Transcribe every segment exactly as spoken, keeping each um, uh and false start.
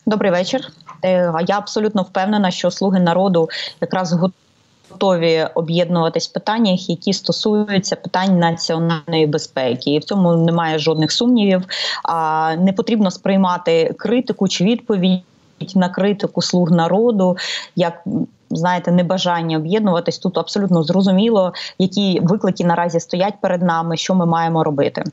Добрий вечір. Я абсолютно впевнена, що «Слуги народу» якраз готові об'єднуватись в питаннях, які стосуються питань національної безпеки. І в цьому немає жодних сумнівів. Не потрібно сприймати критику чи відповідь на критику «Слуг народу» як, знаєте, небажання об'єднуватись. Тут абсолютно зрозуміло, які виклики наразі стоять перед нами, що ми маємо робити.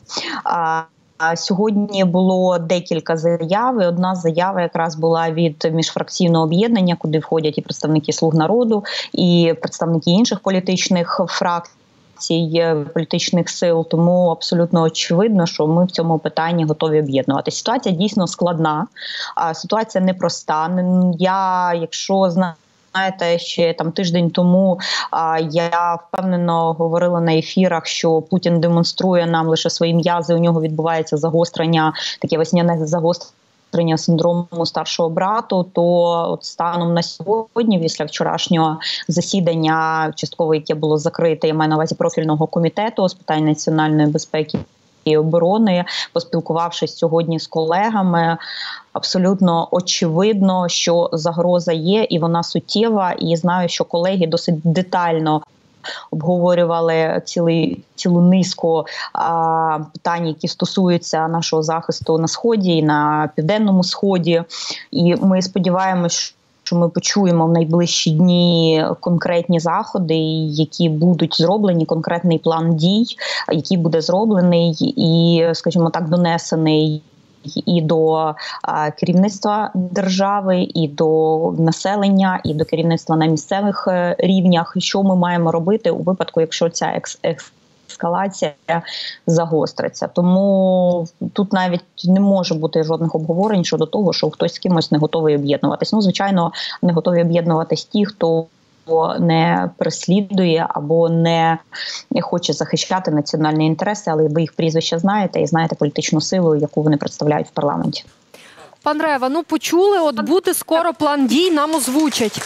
Сьогодні було декілька заяв. Одна заява якраз була від міжфракційного об'єднання, куди входять і представники «Слуг народу», і представники інших політичних фракцій, політичних сил. Тому абсолютно очевидно, що ми в цьому питанні готові об'єднуватися. Ситуація дійсно складна, ситуація непроста. Я, якщо знаю, Знаєте, ще там тиждень тому а, я впевнено говорила на ефірах, що Путін демонструє нам лише свої м'язи, у нього відбувається загострення, таке весняне загострення синдрому старшого брату, то от станом на сьогодні, після вчорашнього засідання частково, яке було закрите, я маю на увазі профільного комітету з питань національної безпеки і оборони, поспілкувавшись сьогодні з колегами, абсолютно очевидно, що загроза є і вона суттєва. І знаю, що колеги досить детально обговорювали цілий, цілу низку а, питань, які стосуються нашого захисту на Сході і на Південному Сході. І ми сподіваємось, що ми почуємо в найближчі дні конкретні заходи, які будуть зроблені, конкретний план дій, який буде зроблений і, скажімо так, донесений і до а, керівництва держави, і до населення, і до керівництва на місцевих рівнях. Що ми маємо робити у випадку, якщо ця екс екс ескалація загостриться. Тому тут навіть не може бути жодних обговорень щодо того, що хтось з кимось не готовий об'єднуватись. Ну, звичайно, не готові об'єднуватись ті, хто не переслідує або не хоче захищати національні інтереси, але ви їх прізвища знаєте і знаєте політичну силу, яку вони представляють в парламенті. Пан Рева, ну почули, от буде скоро план дій, нам озвучать.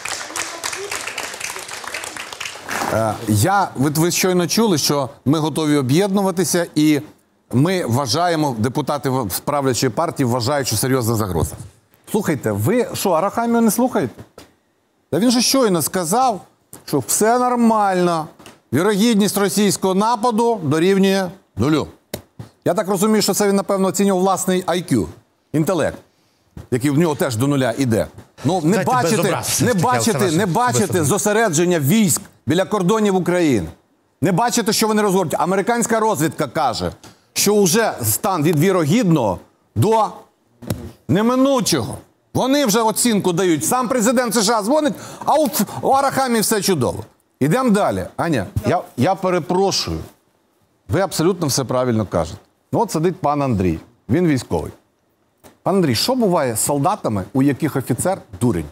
Я, ви, ви щойно чули, що ми готові об'єднуватися і ми вважаємо, депутати з правлячої партії вважають, що серйозна загроза. Слухайте, ви що, Арахамію не слухаєте? Та він же щойно сказав, що все нормально, вірогідність російського нападу дорівнює нулю. Я так розумію, що це він, напевно, оцінював власний ай к'ю, інтелект, який в нього теж до нуля іде. Ну, не бачите, не бачите, не бачите зосередження військ біля кордонів України. Не бачите, що вони розгорнуті. Американська розвідка каже, що вже стан від вірогідного до неминучого. Вони вже оцінку дають. Сам президент США дзвонить, а у, у Арахамії все чудово. Ідемо далі. Аня, я, я перепрошую. Ви абсолютно все правильно кажете. Ну от сидить пан Андрій. Він військовий. Пан Андрій, що буває з солдатами, у яких офіцер дурень?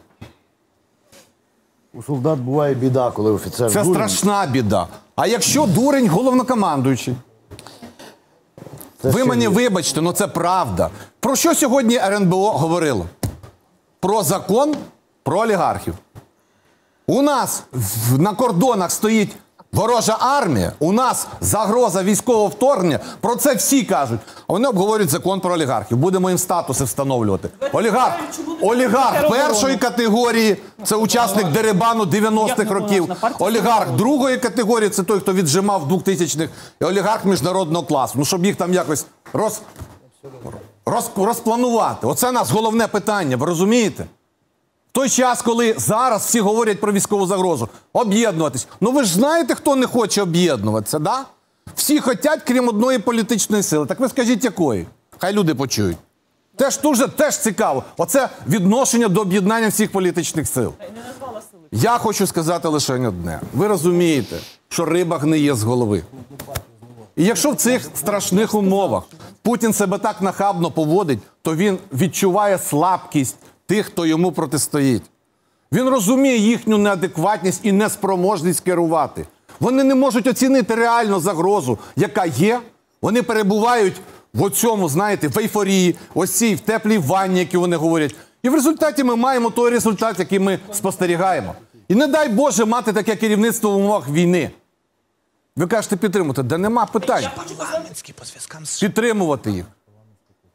У солдат буває біда, коли офіцер Це дурень. страшна біда. А якщо дурень головнокомандуючий? Це Ви мені є. вибачте, але це правда. Про що сьогодні ер ен бе о говорило? Про закон про олігархів. У нас на кордонах стоїть ворожа армія, у нас загроза військового вторгнення, про це всі кажуть. А вони обговорюють закон про олігархів. Будемо їм статуси встановлювати. Олігарх, олігарх першої категорії – це учасник дерибану дев'яностих років. Олігарх другої категорії – це той, хто віджимав двохтисячних. І олігарх міжнародного класу. Ну, щоб їх там якось роз... Роз... розпланувати. Оце нас головне питання, ви розумієте? В той час, коли зараз всі говорять про військову загрозу, об'єднуватись. Ну ви ж знаєте, хто не хоче об'єднуватися, да? Всі хочуть, крім одної політичної сили. Так ви скажіть, якої? Хай люди почують. Теж дуже теж цікаво. Оце відношення до об'єднання всіх політичних сил. Я хочу сказати лише одне. Ви розумієте, що риба гниє з голови. І якщо в цих страшних умовах Путін себе так нахабно поводить, то він відчуває слабкість тих, хто йому протистоїть. Він розуміє їхню неадекватність і неспроможність керувати. Вони не можуть оцінити реальну загрозу, яка є. Вони перебувають в оцьому, знаєте, в ейфорії, ось цій, в теплій ванні, які вони говорять. І в результаті ми маємо той результат, який ми спостерігаємо. І не дай Боже мати таке керівництво в умовах війни. Ви кажете підтримувати. Да нема питань. Підтримувати їх.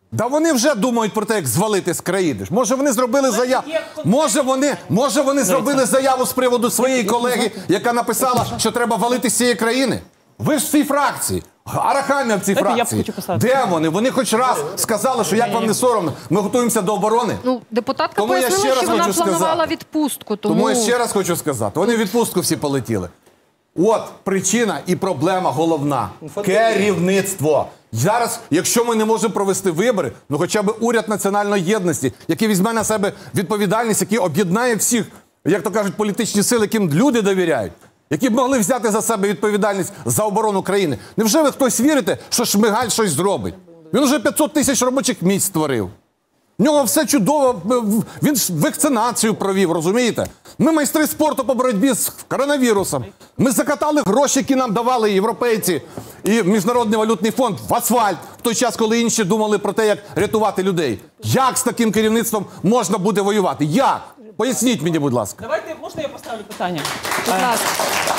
Да вони вже думають про те, як звалити з країни. Може вони зробили заяву, може вони, може вони зробили заяву з приводу своєї колеги, яка написала, що треба валити з цієї країни? Ви ж в цій фракції. Арахамія в цій фракції. Де вони? Вони хоч раз сказали, що як вам не соромно, ми готуємося до оборони. Ну, депутатка Тому я ще пояснила, раз що вона хочу планувала сказати. відпустку. Тому... Тому я ще раз хочу сказати, вони в відпустку всі полетіли. От причина і проблема головна. Керівництво. Зараз, якщо ми не можемо провести вибори, ну хоча б уряд національної єдності, який візьме на себе відповідальність, який об'єднає всіх, як то кажуть, політичні сили, яким люди довіряють, які б могли взяти за себе відповідальність за оборону країни. Невже ви хтось вірите, що Шмигаль щось зробить? Він вже п'ятсот тисяч робочих місць створив. В нього все чудово, він вакцинацію провів, розумієте? Ми майстри спорту по боротьбі з коронавірусом. Ми закатали гроші, які нам давали європейці і Міжнародний валютний фонд в асфальт, в той час, коли інші думали про те, як рятувати людей. Як з таким керівництвом можна буде воювати? Як? Поясніть мені, будь ласка. Давайте, можна я поставлю питання? Будь ласка.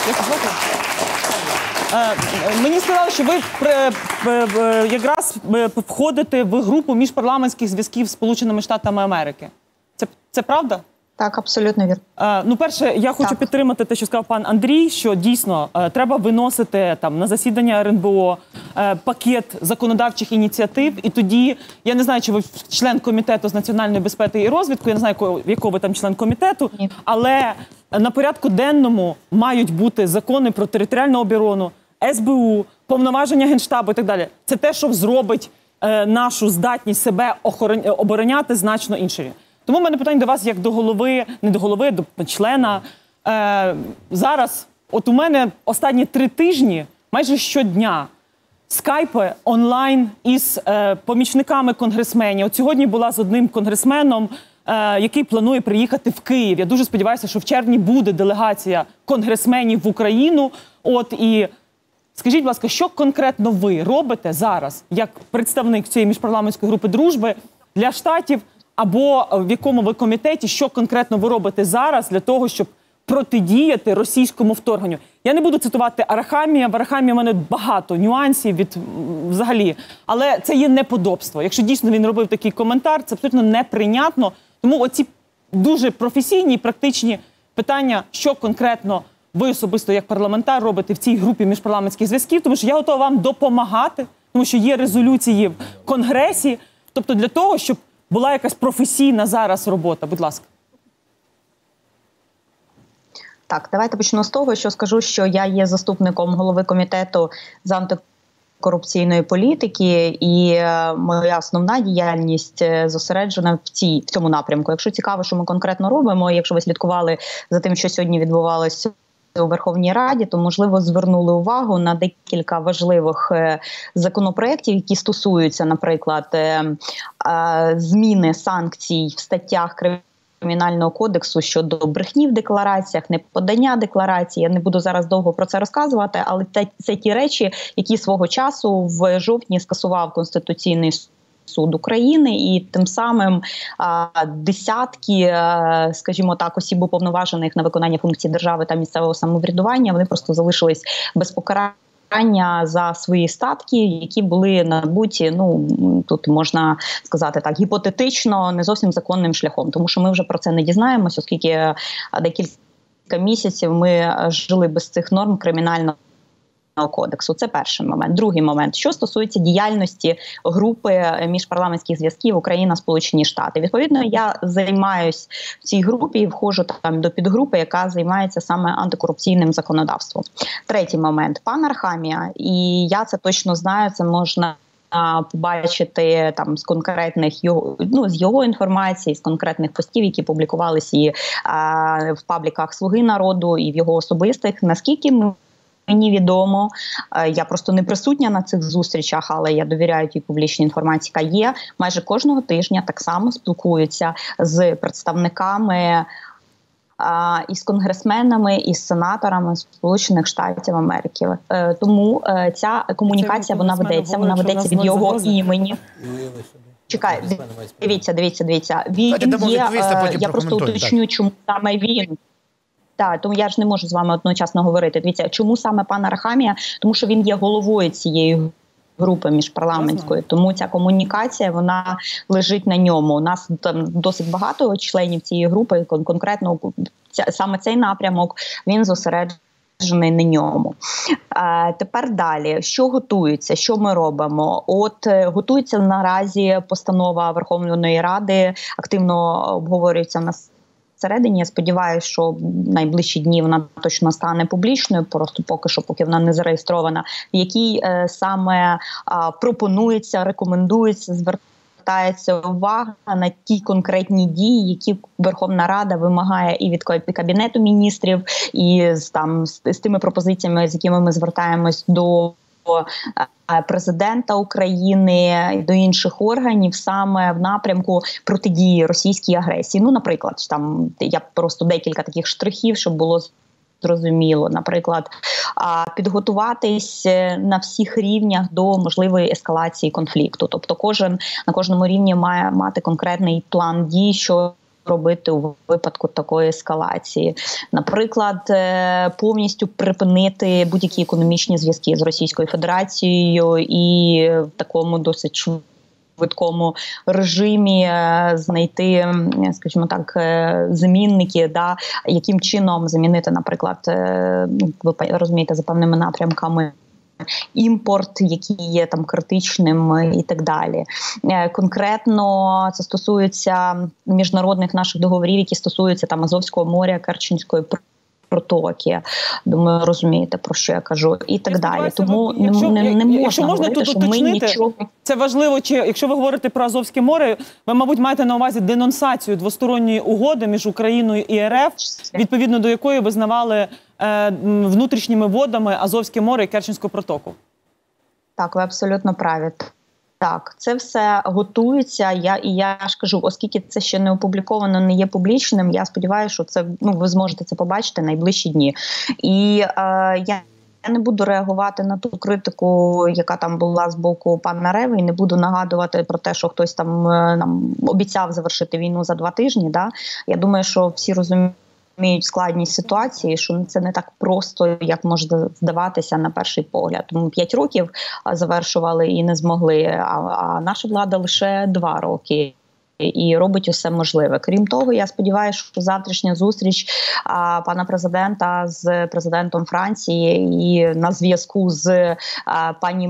Е, Мені сказали, що ви при- при- якраз е, входите в групу міжпарламентських зв'язків з Сполученими Штатами Америки. Це, це правда? Так, абсолютно вірно. Е, Ну, перше, я хочу Так. підтримати те, що сказав пан Андрій, що дійсно е, треба виносити там на засідання Ер Ен Бе О е, пакет законодавчих ініціатив, і тоді, я не знаю, чи ви член комітету з національної безпеки і розвідку, я не знаю, якого, якого ви там член комітету, Ні. але на порядку денному мають бути закони про територіальну оборону, Ес Бе У, повноваження Генштабу і так далі. Це те, що зробить е, нашу здатність себе охорон- обороняти значно іншою. Тому в мене питання до вас, як до голови, не до голови, до члена. Е, зараз, от у мене останні три тижні, майже щодня, скайпи онлайн із е, помічниками конгресменів. От сьогодні була з одним конгресменом, е, який планує приїхати в Київ. Я дуже сподіваюся, що в червні буде делегація конгресменів в Україну. От і скажіть, будь ласка, що конкретно ви робите зараз, як представник цієї міжпарламентської групи дружби для Штатів, або в якому ви комітеті, що конкретно ви робите зараз для того, щоб протидіяти російському вторгненню? Я не буду цитувати Арахамія. В Арахамії в мене багато нюансів від м, взагалі. Але це є неподобство. Якщо дійсно він робив такий коментар, це абсолютно неприйнятно. Тому оці дуже професійні і практичні питання, що конкретно ви особисто як парламентар робите в цій групі міжпарламентських зв'язків, тому що я готова вам допомагати, тому що є резолюції в Конгресі, тобто для того, щоб була якась професійна зараз робота. Будь ласка. Так, давайте почну з того, що скажу, що я є заступником голови комітету з антикорупційної політики, і е, моя основна діяльність е, зосереджена в цій в цьому напрямку. Якщо цікаво, що ми конкретно робимо, якщо ви слідкували за тим, що сьогодні відбувалося у Верховній Раді, то, можливо, звернули увагу на декілька важливих е, законопроєктів, які стосуються, наприклад, е, е, зміни санкцій в статтях Кримінального кодексу щодо брехні в деклараціях, неподання декларацій. Я не буду зараз довго про це розказувати, але це, це ті речі, які свого часу в жовтні скасував Конституційний суд. Суд України, і тим самим а, десятки, а, скажімо так, осіб уповноважених на виконання функцій держави та місцевого самоврядування, вони просто залишились без покарання за свої статки, які були набуті, ну, тут можна сказати так, гіпотетично, не зовсім законним шляхом, тому що ми вже про це не дізнаємося, оскільки декілька місяців ми жили без цих норм кримінального кодексу. Це перший момент. Другий момент, що стосується діяльності групи міжпарламентських зв'язків Україна-Сполучені Штати. Відповідно, я займаюсь в цій групі і входжу там до підгрупи, яка займається саме антикорупційним законодавством. Третій момент. Пан Арахамія, і я це точно знаю, це можна побачити там з конкретних його, ну, з його інформації, з конкретних постів, які публікувалися і а, в пабліках Слуги народу, і в його особистих. Наскільки ми Мені відомо, я просто не присутня на цих зустрічах, але я довіряю тій публічній інформації, яка є. Майже кожного тижня так само спілкуються з представниками, із конгресменами, із сенаторами Сполучених Штатів Америки. Тому ця комунікація, вона ведеться, вона ведеться від його імені. Чекай, дивіться, дивіться, дивіться. Він є, я просто уточню, чому саме він. Так, тому я ж не можу з вами одночасно говорити. Дивіться, чому саме пан Арахамія? Тому що він є головою цієї групи міжпарламентської. Тому ця комунікація, вона лежить на ньому. У нас там досить багато членів цієї групи, конкретно ця, саме цей напрямок, він зосереджений на ньому. Е, тепер далі. Що готується? Що ми робимо? От е, готується наразі постанова Верховної Ради, активно обговорюється в нас всередині. Я сподіваюся, що в найближчі дні вона точно стане публічною, просто поки що, поки вона не зареєстрована, в якій е, саме е, пропонується, рекомендується, звертається увага на ті конкретні дії, які Верховна Рада вимагає і від Кабінету міністрів, і з, там, з, з тими пропозиціями, з якими ми звертаємось до Президента України і до інших органів саме в напрямку протидії російській агресії. Ну, наприклад, там я просто декілька таких штрихів, щоб було зрозуміло. Наприклад, підготуватись на всіх рівнях до можливої ескалації конфлікту. Тобто кожен на кожному рівні має мати конкретний план дій, що робити у випадку такої ескалації. Наприклад, повністю припинити будь-які економічні зв'язки з Російською Федерацією і в такому досить швидкому режимі знайти, скажімо так, замінники, да, яким чином замінити, наприклад, ви розумієте, за певними напрямками, імпорт, який є там критичним і так далі. Конкретно це стосується міжнародних наших договорів, які стосуються там Азовського моря, Керченської протоки. Думаю, розумієте, про що я кажу. І так я далі. Тому якщо, не, не можна якщо можна говорити, тут що ми нічого... Це важливо, чи якщо ви говорите про Азовське море, ви, мабуть, маєте на увазі денонсацію двосторонньої угоди між Україною і РФ, відповідно до якої визнавали е, внутрішніми водами Азовське море і Керченську протоку. Так, ви абсолютно праві. Так, це все готується. Я і я ж кажу, оскільки це ще не опубліковано, не є публічним. Я сподіваюся, що це ну ви зможете це побачити найближчі дні. І е, я. Я не буду реагувати на ту критику, яка там була з боку пана Реви, і не буду нагадувати про те, що хтось там нам обіцяв завершити війну за два тижні. Да? Я думаю, що всі розуміють складність ситуації, що це не так просто, як може здаватися на перший погляд. Тому п'ять років завершували і не змогли, а, а наша влада лише два роки. І робить усе можливе. Крім того, я сподіваюся, що завтрашня зустріч а, пана президента з президентом Франції і на зв'язку з а, пані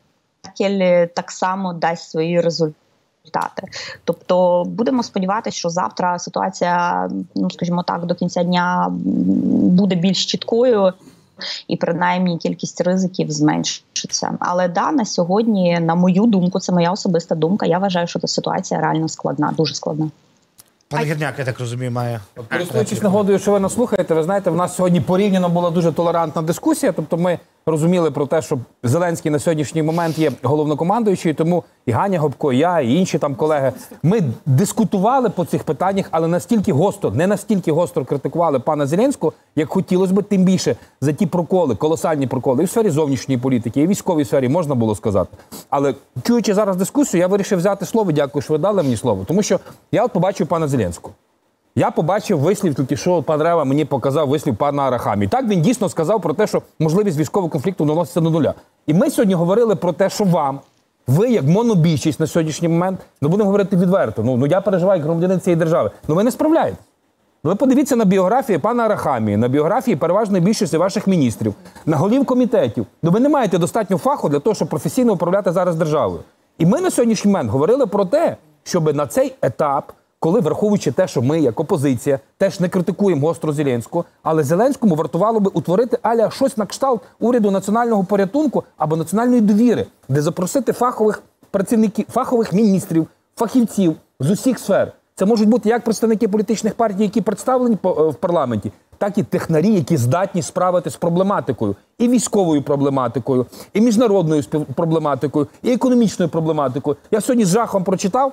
Меркель так само дасть свої результати. Тобто будемо сподіватися, що завтра ситуація, ну скажімо так, до кінця дня буде більш чіткою. І принаймні кількість ризиків зменшиться. Але да, на сьогодні, на мою думку, це моя особиста думка, я вважаю, що ця ситуація реально складна, дуже складна. Пан Гірняк, я так розумію, має... Користуючись нагодою, що ви нас слухаєте, ви знаєте, в нас сьогодні порівняно була дуже толерантна дискусія, тобто ми розуміли про те, що Зеленський на сьогоднішній момент є головнокомандуючий, тому і Ганя Гопко, і я, і інші там колеги, ми дискутували по цих питаннях, але настільки гостро, не настільки гостро критикували пана Зеленського, як хотілося б, тим більше за ті проколи, колосальні проколи і в сфері зовнішньої політики, і в військовій сфері, можна було сказати. Але чуючи зараз дискусію, я вирішив взяти слово, дякую, що ви дали мені слово, тому що я от побачив пана Зеленського. Я побачив вислів, тільки що пан Рева мені показав вислів пана Арахамії. Так, він дійсно сказав про те, що можливість військового конфлікту доноситься до нуля. І ми сьогодні говорили про те, що вам, ви як монобільшість на сьогоднішній момент, ну будемо говорити відверто, ну, ну я переживаю як громадянин цієї держави, ну ви не справляєтесь. Ну ви подивіться на біографії пана Арахамії, на біографії переважної більшості ваших міністрів, на голів комітетів. Ну ви не маєте достатньо фаху для того, щоб професійно управляти зараз державою. І ми на сьогоднішній момент говорили про те, щоб на цей етап, коли, враховуючи те, що ми, як опозиція, теж не критикуємо гостро Зеленського, але Зеленському вартувало би утворити аля щось на кшталт уряду національного порятунку або національної довіри, де запросити фахових працівників, фахових міністрів, фахівців з усіх сфер. Це можуть бути як представники політичних партій, які представлені в парламенті, так і технарі, які здатні справитися з проблематикою. І військовою проблематикою, і міжнародною проблематикою, і економічною проблематикою. Я сьогодні з жахом прочитав,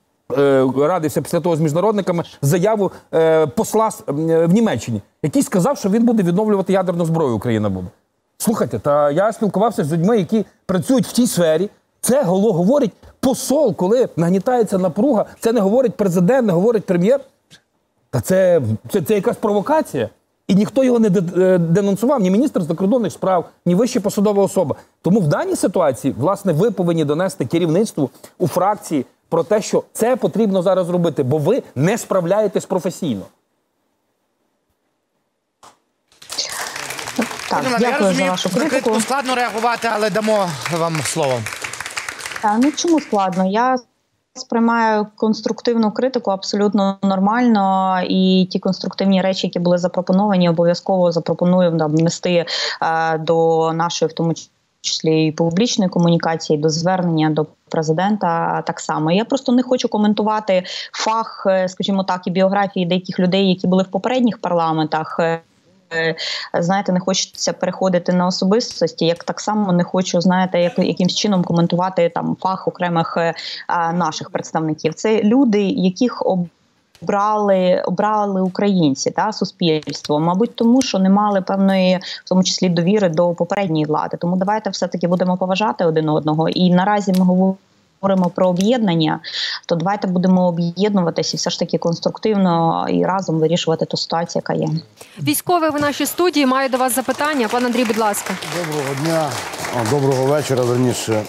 радився після того з міжнародниками, заяву е, посла в Німеччині, який сказав, що він буде відновлювати ядерну зброю, Україна буде. Слухайте, та я спілкувався з людьми, які працюють в тій сфері. Це говорить посол, коли нагнітається напруга. Це не говорить президент, не говорить прем'єр. Та це, це, це якась провокація. І ніхто його не денонсував, ні міністр закордонних справ, ні вища посадова особа. Тому в даній ситуації, власне, ви повинні донести керівництву у фракції про те, що це потрібно зараз робити, бо ви не справляєтесь професійно. Так, Пане, я дякую за розумію, вашу на критику. критику складно реагувати, але дамо вам слово. Та, ну чому складно? Я сприймаю конструктивну критику абсолютно нормально, і ті конструктивні речі, які були запропоновані, обов'язково запропоную да, внести е, до нашої, в тому числі і публічної комунікації, до звернення до президента так само. Я просто не хочу коментувати фах, скажімо так, і біографії деяких людей, які були в попередніх парламентах. Знаєте, не хочеться переходити на особистості, як так само не хочу, знаєте, як, якимсь чином коментувати там фах окремих а, наших представників. Це люди, яких обрали, обрали українці, та, суспільство. Мабуть, тому, що не мали певної, в тому числі, довіри до попередньої влади. Тому давайте все-таки будемо поважати один одного. І наразі ми говоримо говоримо про об'єднання, то давайте будемо об'єднуватися і все ж таки конструктивно і разом вирішувати ту ситуацію, яка є. Військовий в нашій студії, маю до вас запитання. Пан Андрій, будь ласка. Доброго дня, а, доброго вечора, верніше.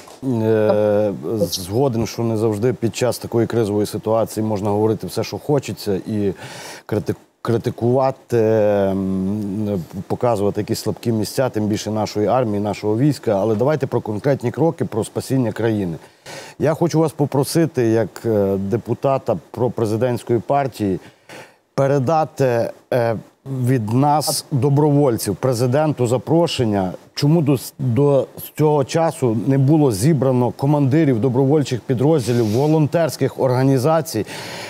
Е, згоден, що не завжди під час такої кризової ситуації можна говорити все, що хочеться, і критикувати. критикувати, показувати якісь слабкі місця, тим більше нашої армії, нашого війська. Але давайте про конкретні кроки, про спасіння країни. Я хочу вас попросити, як депутата пропрезидентської партії, передати від нас, добровольців, президенту запрошення, чому до, до цього часу не було зібрано командирів добровольчих підрозділів, волонтерських організацій,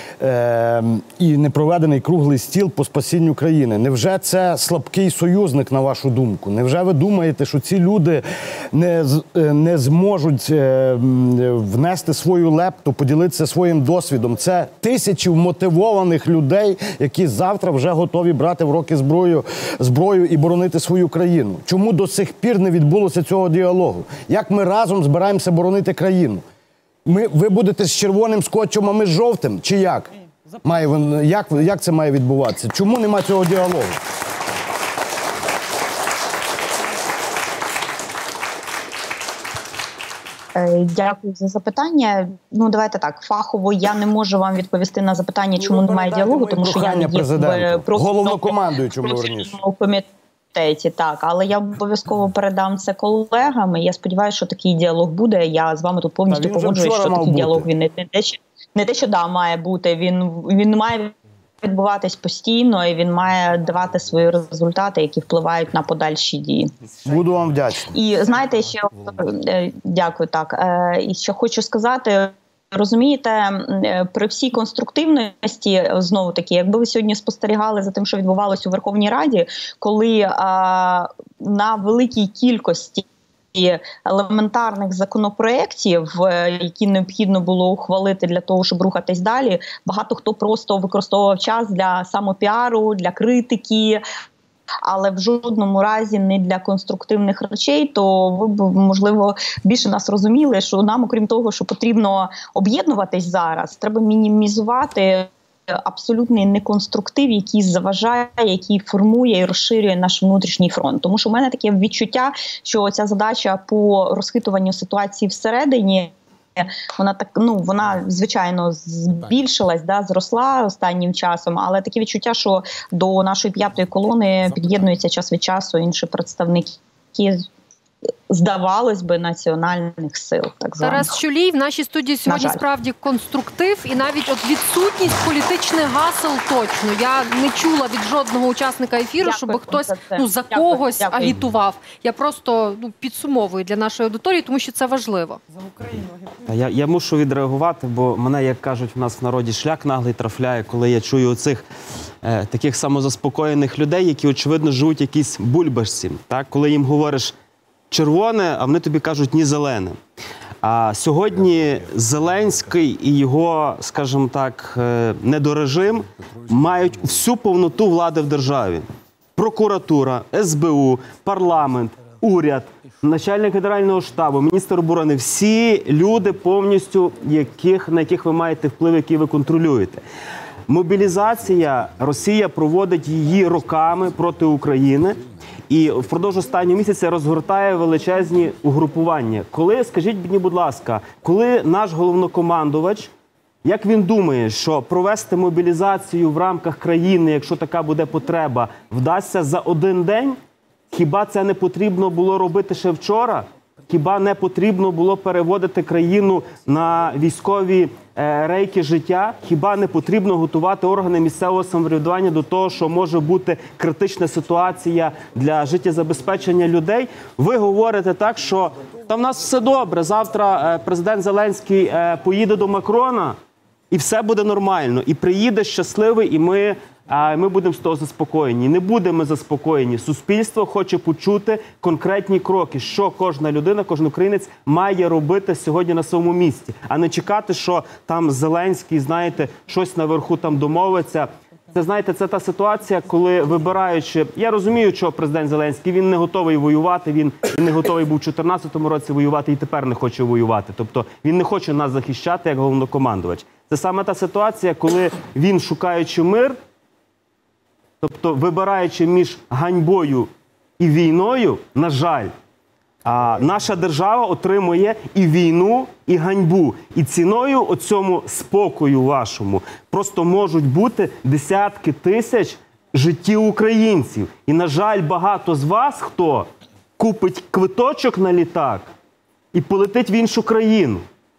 Е, і не проведений круглий стіл по спасінню країни. Невже це слабкий союзник, на вашу думку? Невже ви думаєте, що ці люди не, не зможуть е, внести свою лепту, поділитися своїм досвідом? Це тисячі вмотивованих людей, які завтра вже готові брати в руки зброю, зброю і боронити свою країну. Чому до сих пір не відбулося цього діалогу? Як ми разом збираємося боронити країну? Ми, ви будете з червоним скотчем, а ми з жовтим? Чи як? Має, як? Як це має відбуватися? Чому нема цього діалогу? Дякую за запитання. Ну, давайте так, фахово я не можу вам відповісти на запитання, чому немає діалогу, тому що я не є в головнокомандуючому, верніше. комітеті, так, але я обов'язково передам це колегам. Я сподіваюся, що такий діалог буде. Я з вами тут повністю погоджуюсь, що такий діалог він не, не те, що не те, що да, має бути. Він він має відбуватись постійно і він має давати свої результати, які впливають на подальші дії. Буду вам вдячний. І знаєте, що дякую, так. І що хочу сказати. Розумієте, при всій конструктивності, знову-таки, якби ви сьогодні спостерігали за тим, що відбувалося у Верховній Раді, коли а, на великій кількості елементарних законопроєктів, які необхідно було ухвалити для того, щоб рухатись далі, багато хто просто використовував час для самопіару, для критики, але в жодному разі не для конструктивних речей, то ви б, можливо, більше нас розуміли, що нам, окрім того, що потрібно об'єднуватись зараз, треба мінімізувати абсолютний неконструктив, який заважає, який формує і розширює наш внутрішній фронт. Тому що в мене таке відчуття, що ця задача по розхитуванню ситуації всередині, вона так, ну вона звичайно збільшилась, да, зросла останнім часом, але таке відчуття, що до нашої п'ятої колони під'єднуються час від часу інші представники, здавалось би, національних сил. Так званих. Тарас Чулій в нашій студії сьогодні справді конструктив і навіть от відсутність політичних гасел точно. Я не чула від жодного учасника ефіру, дякую, щоб хтось ну, за дякую, когось дякую. агітував. Я просто ну, підсумовую для нашої аудиторії, тому що це важливо. За Україну. Я, я мушу відреагувати, бо мене, як кажуть, в нас в народі шлях наглий трафляє, коли я чую оцих е, таких самозаспокоєних людей, які, очевидно, живуть якісь бульбашці. Так? Коли їм говориш червоне, а вони тобі кажуть ні зелене. А сьогодні Зеленський і його, скажімо так, недорежим мають всю повноту влади в державі. Прокуратура, ес бе у, парламент, уряд, начальник Генерального штабу, міністр оборони – всі люди повністю, яких, на яких ви маєте вплив, які ви контролюєте. Мобілізація, Росія проводить її роками проти України. І впродовж останнього місяця розгортає величезні угрупування. Коли, скажіть мені, будь ласка, коли наш головнокомандувач, як він думає, що провести мобілізацію в рамках країни, якщо така буде потреба, вдасться за один день? Хіба це не потрібно було робити ще вчора? Хіба не потрібно було переводити країну на військові е, рейки життя? Хіба не потрібно готувати органи місцевого самоврядування до того, що може бути критична ситуація для життєзабезпечення людей? Ви говорите так, що та в нас все добре, завтра е, президент Зеленський е, поїде до Макрона і все буде нормально. І приїде щасливий, і ми... А ми будемо з того заспокоєні. Не будемо заспокоєні. Суспільство хоче почути конкретні кроки, що кожна людина, кожен українець має робити сьогодні на своєму місці. А не чекати, що там Зеленський, знаєте, щось наверху там домовиться. Це, знаєте, це та ситуація, коли вибираючи... Я розумію, що президент Зеленський, він не готовий воювати, він, він не готовий був у чотирнадцятому році воювати і тепер не хоче воювати. Тобто він не хоче нас захищати як головнокомандувач. Це саме та ситуація, коли він, шукаючи мир, тобто, вибираючи між ганьбою і війною, на жаль, а, наша держава отримує і війну, і ганьбу. І ціною оцьому спокою вашому просто можуть бути десятки тисяч життів українців. І, на жаль, багато з вас, хто купить квиточок на літак і полетить в іншу країну.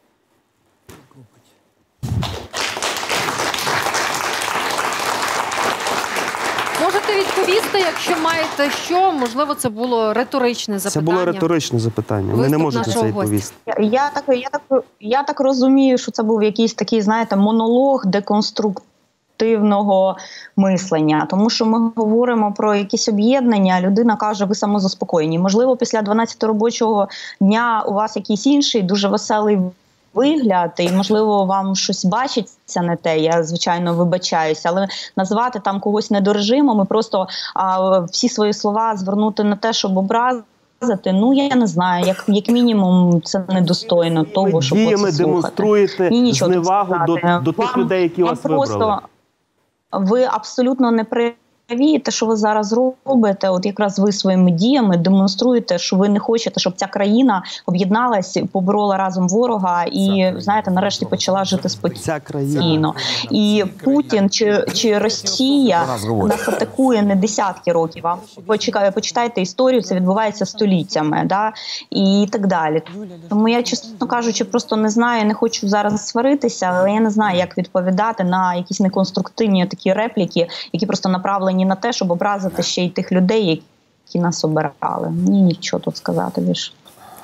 Можете відповісти, якщо маєте що, можливо, це було риторичне запитання. Це було риторичне запитання. Ми не можемо це відповісти. Я так, я, так, я так розумію, що це був якийсь такий, знаєте, монолог деконструктивного мислення. Тому що ми говоримо про якісь об'єднання, людина каже, ви самозаспокоєні. Можливо, після дванадцятого робочого дня у вас якийсь інший, дуже веселий вигляд, і, можливо, вам щось бачиться не те, я, звичайно, вибачаюся, але назвати там когось недорежимом і просто а, всі свої слова звернути на те, щоб образити, ну, я не знаю, як, як мінімум, це недостойно того, щоб діями оце слухати. Демонструєте Ні, зневагу до, до тих вам, людей, які вам вас просто, вибрали. Ви абсолютно не при те, що ви зараз робите, от якраз ви своїми діями демонструєте, що ви не хочете, щоб ця країна об'єдналась, поборола разом ворога і, знаєте, нарешті почала жити спокійно. І Путін чи, чи Росія нас атакує не десятки років, а почитайте історію, це відбувається століттями, да? І так далі. Тому я, чесно кажучи, просто не знаю, не хочу зараз сваритися, але я не знаю, як відповідати на якісь неконструктивні такі репліки, які просто направлені на те, щоб образити ще й тих людей, які нас обирали. Ні, нічого тут сказати більше.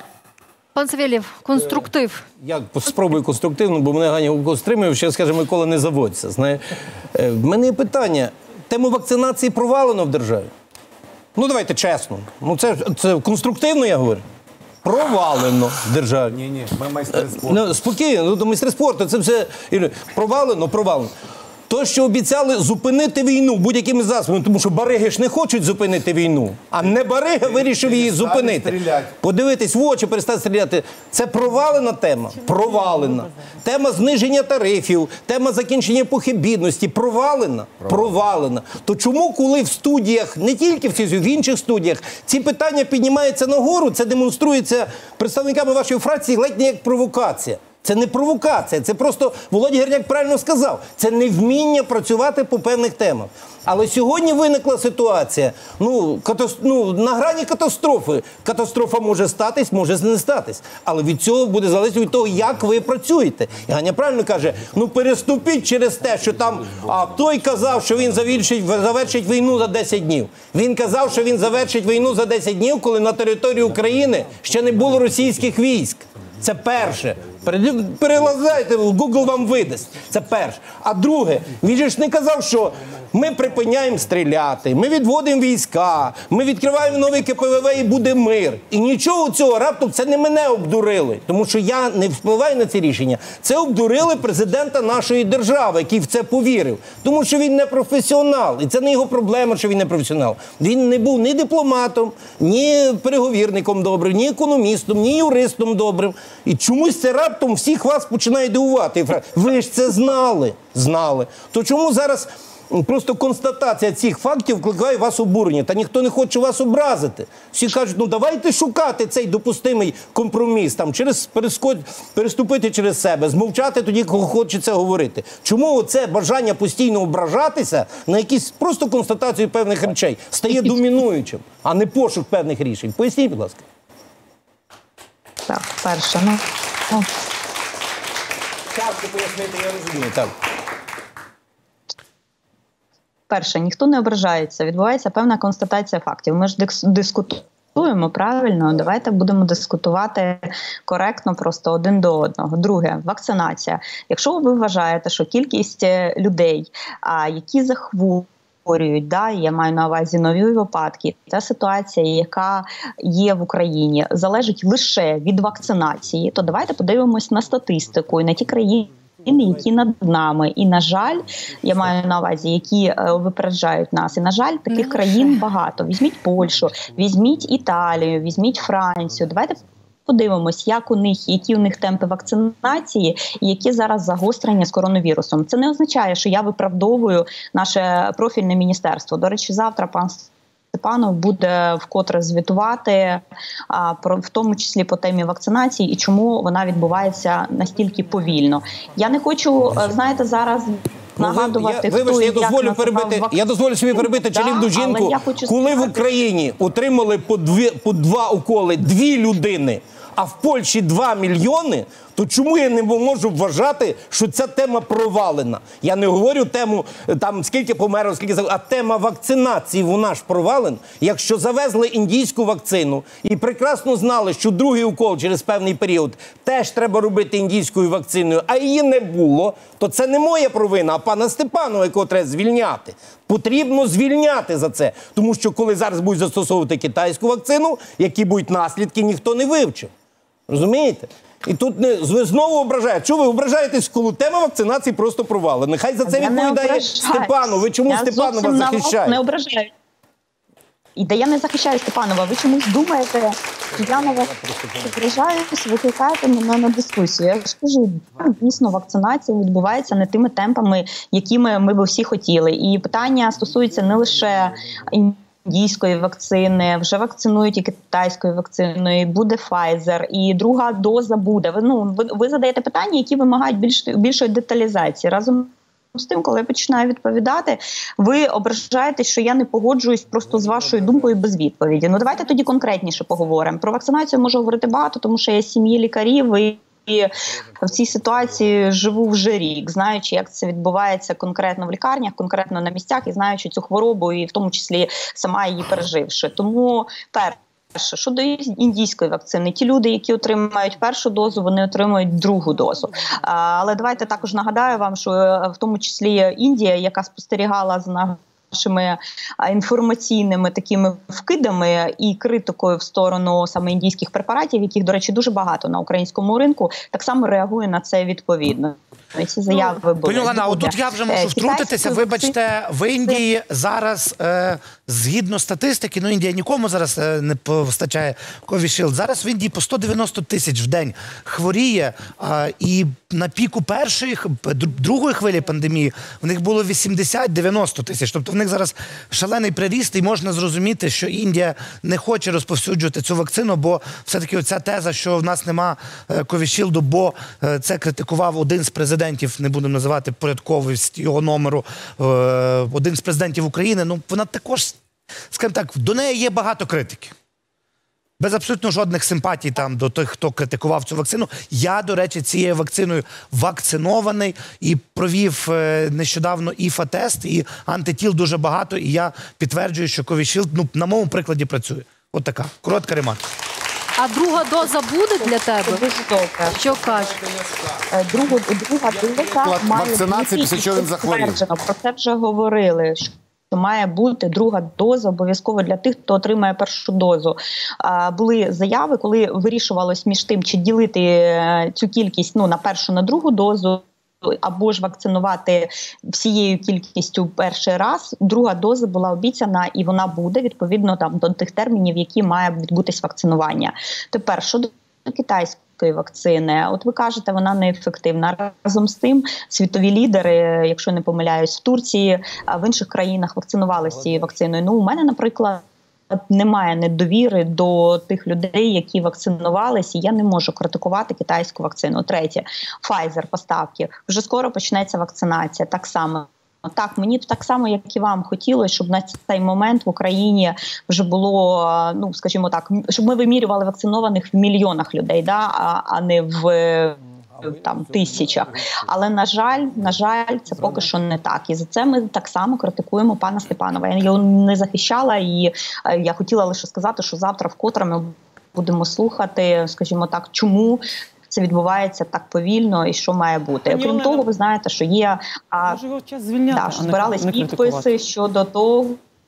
Пан Савєлєв, конструктив. Я спробую конструктивно, бо мене Ганя Гопко стримує, що, скаже, Микола, не заводься. Знає. В мене є питання. Тему вакцинації провалено в державі? Ну, давайте чесно. Ну, це, це конструктивно, я говорю. Провалено в державі. Ні, ні, ми майстри спорту. Ну, спокійно, ну, до майстри спорту, це все провалено, провалено. То, що обіцяли зупинити війну будь-якими засобами, тому що бариги ж не хочуть зупинити війну, а не барига вирішив її зупинити. Подивитись в очі, перестати стріляти. Це провалена тема. Провалена. Тема зниження тарифів, тема закінчення епохи бідності. Провалена. Провалена. То чому, коли в студіях, не тільки в цій, в інших студіях, ці питання піднімаються нагору, це демонструється представниками вашої фракції ледь не як провокація. Це не провокація, це просто, Володя Герняк правильно сказав, це невміння працювати по певних темах. Але сьогодні виникла ситуація, ну, катас... ну, на грані катастрофи. Катастрофа може статись, може не статись. Але від цього буде залежати від того, як ви працюєте. І Ганя правильно каже, ну переступіть через те, що там, а той казав, що він завершить, завершить війну за десять днів. Він казав, що він завершить війну за десять днів, коли на території України ще не було російських військ. Це перше. Перелазайте, Google вам видасть. Це перше. А друге, він же ж не казав, що ми припиняємо стріляти, ми відводимо війська, ми відкриваємо новий ка пе ве ве і буде мир. І нічого цього, раптом це не мене обдурили, тому що я не впливаю на ці рішення. Це обдурили президента нашої держави, який в це повірив. Тому що він не професіонал. І це не його проблема, що він не професіонал. Він не був ні дипломатом, ні переговірником добрим, ні економістом, ні юристом добрим. І чомусь це раптом раптом всіх вас починає дивувати. Ви ж це знали. Знали. То чому зараз просто констатація цих фактів викликає вас обурення? Та ніхто не хоче вас образити. Всі кажуть, ну давайте шукати цей допустимий компроміс, там, через перескод... переступити через себе, змовчати тоді, коли хочеться говорити. Чому оце бажання постійно ображатися на якісь просто констатацію певних речей стає домінуючим, а не пошук певних рішень? Поясніть, будь ласка. Так, перше, ну... ну. Тяжко пояснити, я розумію, так. Перше, ніхто не ображається, відбувається певна констатація фактів. Ми ж дискутуємо правильно, давайте будемо дискутувати коректно просто один до одного. Друге, вакцинація. Якщо ви вважаєте, що кількість людей, які захворюють, да, я маю на увазі нові випадки, та ситуація, яка є в Україні, залежить лише від вакцинації, то давайте подивимось на статистику і на ті країни, які над нами. І, на жаль, я маю на увазі, які е, випереджають нас. І, на жаль, таких Не країн лише. багато. Візьміть Польщу, візьміть Італію, візьміть Францію. Давайте подивимось, як у них, які у них темпи вакцинації і які зараз загострення з коронавірусом. Це не означає, що я виправдовую наше профільне міністерство. До речі, завтра пан Степанов буде вкотре звітувати, а, про, в тому числі по темі вакцинації і чому вона відбувається настільки повільно. Я не хочу, знаєте, зараз нагадувати, ну, ви, я, вибачте, я дозволю перебити, вак... я дозволю собі перебити да, чарівну жінку. Коли сказати... в Україні отримали по, дві, по два уколи дві людини, а в Польщі два мільйони, то чому я не можу вважати, що ця тема провалена? Я не говорю тему, там, скільки померло, скільки загинуло, а тема вакцинації, вона ж провалена. Якщо завезли індійську вакцину і прекрасно знали, що другий укол через певний період теж треба робити індійською вакциною, а її не було, то це не моя провина, а пана Степанова, якого треба звільняти. Потрібно звільняти за це. Тому що коли зараз будуть застосовувати китайську вакцину, які будуть наслідки, ніхто не вивчив. Розумієте? І тут не, ви знову ображаєте. Чого ви ображаєтесь, коли тема вакцинації просто провалена? Нехай за це відповідає Степанов. Ви чому я Степанова захищаєте? Не ображаю. І де я не захищаю Степанова, ви чомусь думаєте, що я на вас ображаюсь, викликаєте мене на дискусію. Я ж кажу, дійсно, вакцинація відбувається не тими темпами, якими ми б всі хотіли. І питання стосується не лише індійської вакцини, вже вакцинують і китайською вакциною, буде Pfizer, і друга доза буде. Ви, ну, ви, ви задаєте питання, які вимагають більш, більшої деталізації. Разом з тим, коли я починаю відповідати, ви ображаєтесь, що я не погоджуюсь просто з вашою думкою без відповіді. Ну, давайте тоді конкретніше поговоримо. Про вакцинацію можу говорити багато, тому що я з сім'ї лікарів і І в цій ситуації живу вже рік, знаючи, як це відбувається конкретно в лікарнях, конкретно на місцях, і знаючи цю хворобу, і в тому числі сама її переживши. Тому, перше, щодо індійської вакцини, ті люди, які отримають першу дозу, вони отримують другу дозу. Але давайте також нагадаю вам, що в тому числі Індія, яка спостерігала за нашими інформаційними такими вкидами і критикою в сторону саме індійських препаратів, яких, до речі, дуже багато на українському ринку, так само реагує на це відповідно. І ці заяви були. Пані Олена, отут я вже можу втрутитися. Вибачте, в Індії зараз, е, згідно статистики, ну Індія нікому зараз е, не постачає Covishield, зараз в Індії по сто дев'яносто тисяч в день хворіє, е, і на піку першої, другої хвилі пандемії в них було вісімдесят дев'яносто тисяч. Тобто в них зараз шалений приріст, і можна зрозуміти, що Індія не хоче розповсюджувати цю вакцину, бо все-таки оця теза, що в нас нема Covishield, бо це критикував один з президентів, не будемо називати порядковість його номеру, один з президентів України, ну вона також, скажімо так, до неї є багато критики. Без абсолютно жодних симпатій там до тих, хто критикував цю вакцину. Я, до речі, цією вакциною вакцинований і провів нещодавно ІФА-тест, і антитіл дуже багато, і я підтверджую, що Covishield, ну, на моєму прикладі працює. От така, коротка ремарка. А друга доза буде для тебе? Дуже добре. Що кажеш? Другу, друга доза має вакцинації, після чого він захворів. Про це вже говорили, що має бути друга доза обов'язково для тих, хто отримає першу дозу. А, були заяви, коли вирішувалось між тим, чи ділити цю кількість, ну, на першу, на другу дозу, або ж вакцинувати всією кількістю перший раз. Друга доза була обіцяна, і вона буде, відповідно, там, до тих термінів, які має відбутись вакцинування. Тепер, щодо китайської вакцини. От ви кажете, вона неефективна. Разом з тим, світові лідери, якщо не помиляюсь, в Турції, а в інших країнах вакцинувалися цією вакциною. Ну, у мене, наприклад, немає недовіри до тих людей, які вакцинувалися, і я не можу критикувати китайську вакцину. Третє, Pfizer, поставки. Вже скоро почнеться вакцинація, так само. Так, мені так само, як і вам, хотілося, щоб на цей момент в Україні вже було, ну, скажімо так, щоб ми вимірювали вакцинованих в мільйонах людей, да, а, а не в там тисячах. Але, на жаль, на жаль, це поки що не так. І за це ми так само критикуємо пана Степанова. Я його не захищала, і я хотіла лише сказати, що завтра вкотре ми будемо слухати, скажімо так, чому це відбувається так повільно і що має бути. Окрім Олена, того, ви знаєте, що є а, звільняти, да, що збирались підписи щодо того,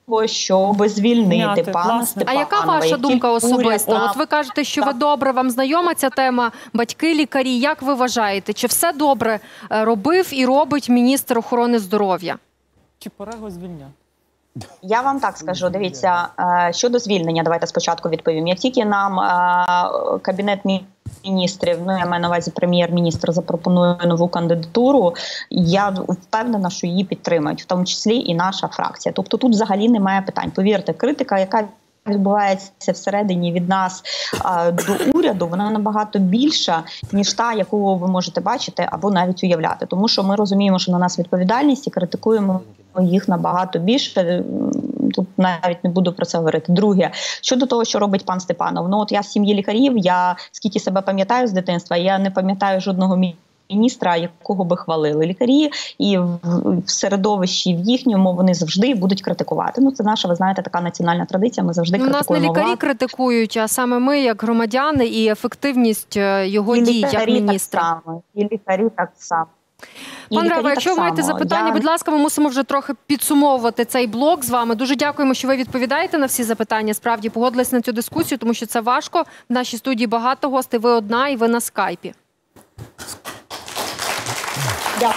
щоб звільнити пана Степанова. А яка ваша думка особиста? От ви кажете, що ви добре, вам знайома ця тема, батьки, лікарі. Як ви вважаєте, чи все добре робив і робить міністр охорони здоров'я? Чи пора його звільняти? Я вам так скажу, дивіться, щодо звільнення, давайте спочатку відповім. Як тільки нам Кабінет міністрів, ну я маю на увазі прем'єр-міністр, запропонує нову кандидатуру, я впевнена, що її підтримають, в тому числі і наша фракція. Тобто тут взагалі немає питань. Повірте, критика, яка відбувається всередині від нас а, до уряду, вона набагато більша, ніж та, яку ви можете бачити або навіть уявляти. Тому що ми розуміємо, що на нас відповідальність і критикуємо їх набагато більше. Тут навіть не буду про це говорити. Друге, щодо того, що робить пан Степанов. Ну от я з сім'ї лікарів, я скільки себе пам'ятаю з дитинства, я не пам'ятаю жодного міністра, якого би хвалили. Лікарі і в, в середовищі в їхньому вони завжди будуть критикувати. Ну це наша, ви знаєте, така національна традиція, ми завжди ну, критикуємо владу. Нас не лікарі владу. критикують, а саме ми, як громадяни, і ефективність його і дій, як міністра. Так само, і лікарі так само. Пан Рева, якщо ви маєте запитання, я... будь ласка, ми мусимо вже трохи підсумовувати цей блок з вами. Дуже дякуємо, що ви відповідаєте на всі запитання. Справді погодились на цю дискусію, тому що це важко. В нашій студії багато гостей, ви одна і ви на скайпі. Дякую.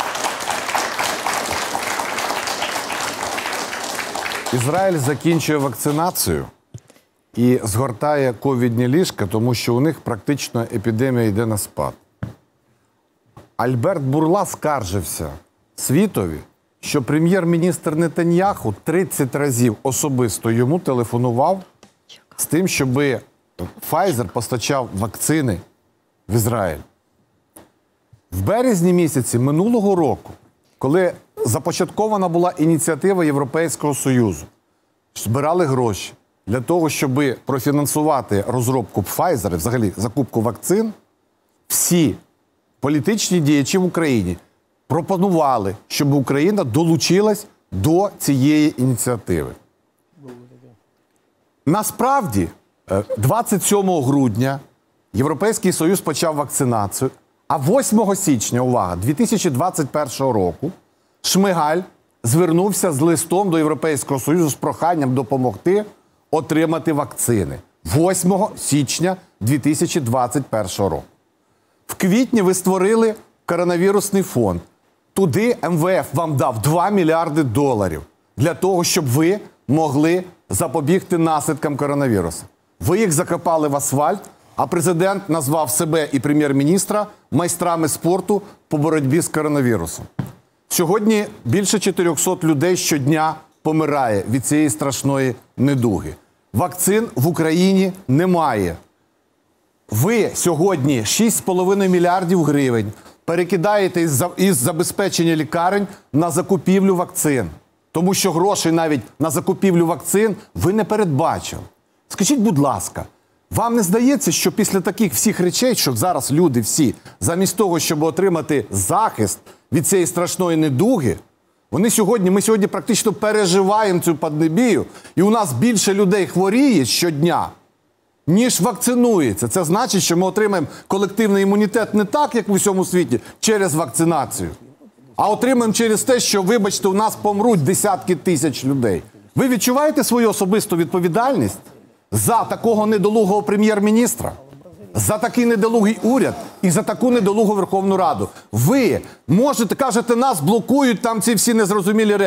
Ізраїль закінчує вакцинацію і згортає ковідні ліжка, тому що у них практично епідемія йде на спад. Альберт Бурла скаржився світові, що прем'єр-міністр Нетаньяху тридцять разів особисто йому телефонував з тим, щоб Pfizer постачав вакцини в Ізраїль. В березні місяці минулого року, коли започаткована була ініціатива Європейського Союзу, збирали гроші для того, щоб профінансувати розробку Pfizer, взагалі закупку вакцин, всі політичні діячі в Україні пропонували, щоб Україна долучилась до цієї ініціативи. Насправді, двадцять сьомого грудня Європейський Союз почав вакцинацію, а восьмого січня, увага, дві тисячі двадцять першого року Шмигаль звернувся з листом до Європейського Союзу з проханням допомогти отримати вакцини. восьмого січня дві тисячі двадцять першого року. В квітні ви створили коронавірусний фонд. Туди ем ве еф вам дав два мільярди доларів для того, щоб ви могли запобігти наслідкам коронавірусу. Ви їх закопали в асфальт, а президент назвав себе і прем'єр-міністра майстрами спорту по боротьбі з коронавірусом. Сьогодні більше чотирьохсот людей щодня помирає від цієї страшної недуги. Вакцин в Україні немає. Ви сьогодні шість з половиною мільярдів гривень перекидаєте із, із забезпечення лікарень на закупівлю вакцин. Тому що грошей навіть на закупівлю вакцин ви не передбачили. Скажіть, будь ласка, вам не здається, що після таких всіх речей, що зараз люди всі, замість того, щоб отримати захист від цієї страшної недуги, вони сьогодні, ми сьогодні практично переживаємо цю пандемію, і у нас більше людей хворіє щодня, ніж вакцинується. Це значить, що ми отримаємо колективний імунітет не так, як в усьому світі, через вакцинацію, а отримаємо через те, що, вибачте, у нас помруть десятки тисяч людей. Ви відчуваєте свою особисту відповідальність за такого недолугого прем'єр-міністра? За такий недолугий уряд і за таку недолугу Верховну Раду? Ви можете, кажете, нас блокують там ці всі незрозумілі речі.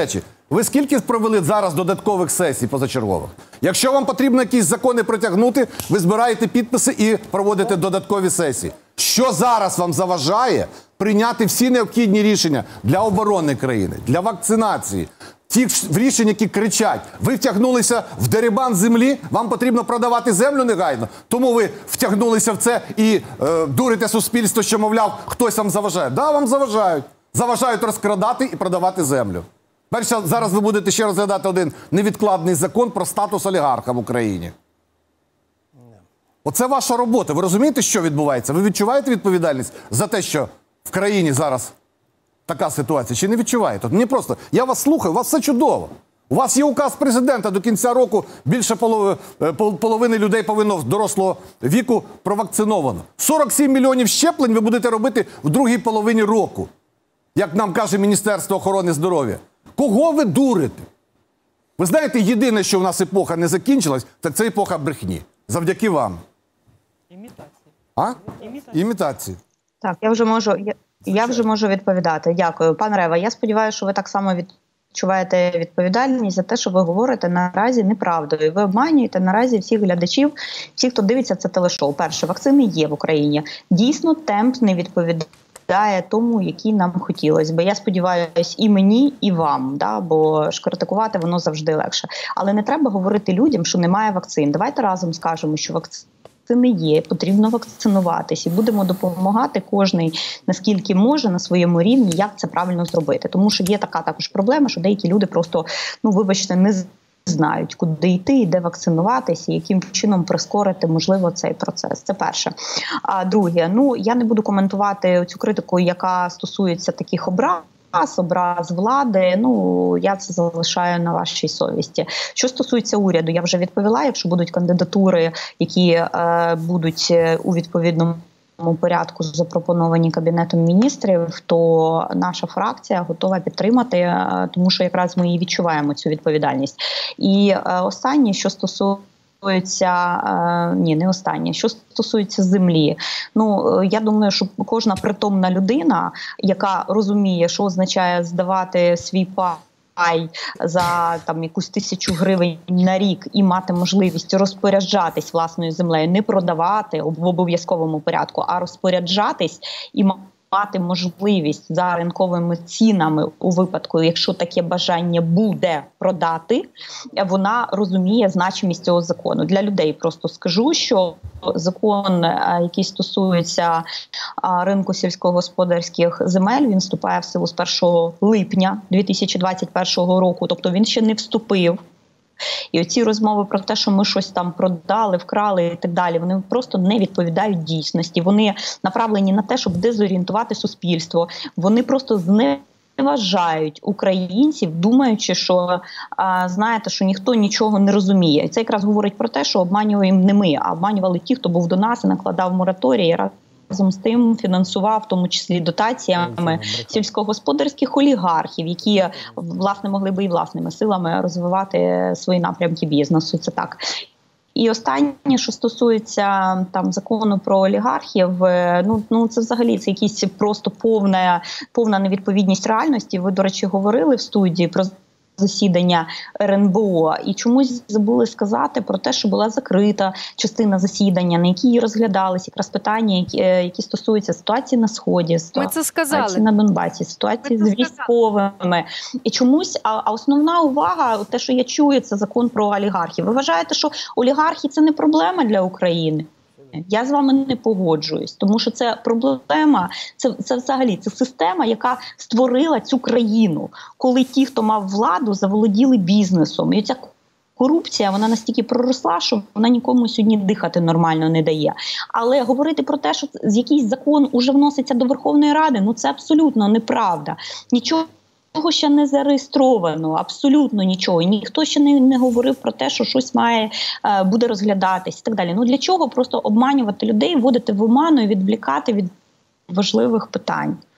Ви скільки провели зараз додаткових сесій позачергових? Якщо вам потрібно якісь закони протягнути, ви збираєте підписи і проводите додаткові сесії. Що зараз вам заважає прийняти всі необхідні рішення для оборони країни, для вакцинації? Ті рішення, які кричать, ви втягнулися в дерибан землі, вам потрібно продавати землю негайно, тому ви втягнулися в це і е, дурите суспільство, що, мовляв, хтось вам заважає. Да, вам заважають. Заважають розкрадати і продавати землю. Перше, зараз ви будете ще розглядати один невідкладний закон про статус олігарха в Україні. Оце ваша робота. Ви розумієте, що відбувається? Ви відчуваєте відповідальність за те, що в країні зараз така ситуація? Чи не відчуваєте? Мені просто, я вас слухаю, у вас все чудово. У вас є указ президента, до кінця року більше полови, половини людей повинно дорослого віку провакциновано. сорок сім мільйонів щеплень ви будете робити в другій половині року, як нам каже Міністерство охорони здоров'я. Кого ви дурите? Ви знаєте, єдине, що в нас епоха не закінчилась, так це епоха брехні. Завдяки вам. Імітації. А? Імітації. Імітації. Так, я вже можу, я, я вже можу відповідати. Дякую. Пан Рева, я сподіваюся, що ви так само відчуваєте відповідальність за те, що ви говорите наразі неправдою. Ви обманюєте наразі всіх глядачів, всіх, хто дивиться це телешоу. Перше, вакцини є в Україні. Дійсно, темп не відповідає тому, який нам хотілося би. Я сподіваюся, і мені, і вам, да? Бо ж критикувати воно завжди легше. Але не треба говорити людям, що немає вакцин. Давайте разом скажемо, що вакцини є, потрібно вакцинуватись. І будемо допомагати кожний, наскільки може, на своєму рівні, як це правильно зробити. Тому що є така також проблема, що деякі люди просто, ну вибачте, не знають, куди йти і де вакцинуватися, і яким чином прискорити, можливо, цей процес. Це перше. А друге, ну, я не буду коментувати цю критику, яка стосується таких образ, образ влади, ну, я це залишаю на вашій совісті. Що стосується уряду, я вже відповіла, якщо будуть кандидатури, які е, будуть у відповідному порядку запропоновані Кабінетом міністрів, то наша фракція готова підтримати, тому що якраз ми і відчуваємо цю відповідальність. І останнє, що стосується, ні, не останнє, що стосується землі. Ну, я думаю, що кожна притомна людина, яка розуміє, що означає здавати свій пай за там якусь тисячу гривень на рік і мати можливість розпоряджатись власною землею, не продавати в обов'язковому порядку, а розпоряджатись і мати можливість за ринковими цінами у випадку, якщо таке бажання буде продати, вона розуміє значимість цього закону. Для людей просто скажу, що закон, який стосується ринку сільськогосподарських земель, він вступає в силу з першого липня дві тисячі двадцять першого року, тобто він ще не вступив. І оці розмови про те, що ми щось там продали, вкрали і так далі, вони просто не відповідають дійсності. Вони направлені на те, щоб дезорієнтувати суспільство. Вони просто зневажають українців, думаючи, що, а, знаєте, що ніхто нічого не розуміє. І це якраз говорить про те, що обманюємо не ми, а обманювали ті, хто був до нас і накладав мораторій, разом з тим фінансував, в тому числі дотаціями, сільськогосподарських олігархів, які, власне, могли би і власними силами розвивати свої напрямки бізнесу. Це так. І останнє, що стосується там закону про олігархів, ну, ну це взагалі це якісь просто повна, повна невідповідність реальності. Ви, до речі, говорили в студії про засідання ер ен бе о, і чомусь забули сказати про те, що була закрита частина засідання, на якій розглядалися якраз питання, які, які стосуються ситуації на Сході, ситуації на Донбасі, ситуації з військовими. І чомусь, а, а основна увага, те, що я чую, це закон про олігархів. Ви вважаєте, що олігархи – це не проблема для України? Я з вами не погоджуюсь, тому що це проблема, це, це взагалі це система, яка створила цю країну, коли ті, хто мав владу, заволоділи бізнесом. І ця корупція, вона настільки проросла, що вона нікому сьогодні дихати нормально не дає. Але говорити про те, що якийсь закон уже вноситься до Верховної Ради, ну це абсолютно неправда. Нічого Нічого ще не зареєстровано, абсолютно нічого. Ніхто ще не, не говорив про те, що щось має, е, буде розглядатись і так далі. Ну для чого просто обманювати людей, вводити в оману і відвлікати від важливих питань?